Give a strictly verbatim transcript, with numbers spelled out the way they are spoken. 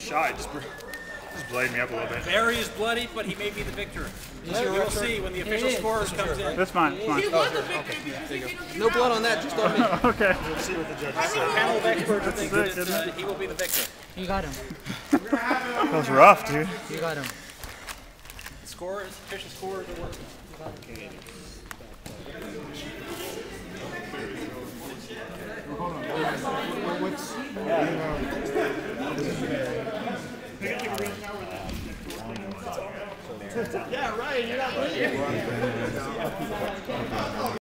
shot. Just, just bloodied me up a little bit. Barry is bloody, but he may be the victor. You'll see when the official scorer comes in. That's fine. That's fine. Oh, sure. Okay. No blood on that, just on me. Okay. We'll see what the judges I say. think the panel of experts think sick, that uh, he will be the victor. You got him. That was rough, dude. You got him. The scorers, official scorers are working. Hold on. What's... Yeah, Ryan, you're not ready.